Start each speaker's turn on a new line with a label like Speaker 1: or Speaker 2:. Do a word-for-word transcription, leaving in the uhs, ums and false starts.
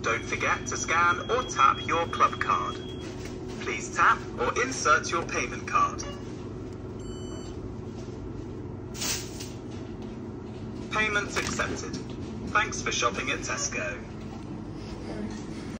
Speaker 1: Don't forget to scan or tap your club card. Please tap or insert your payment card. Payment accepted. Thanks for shopping at Tesco.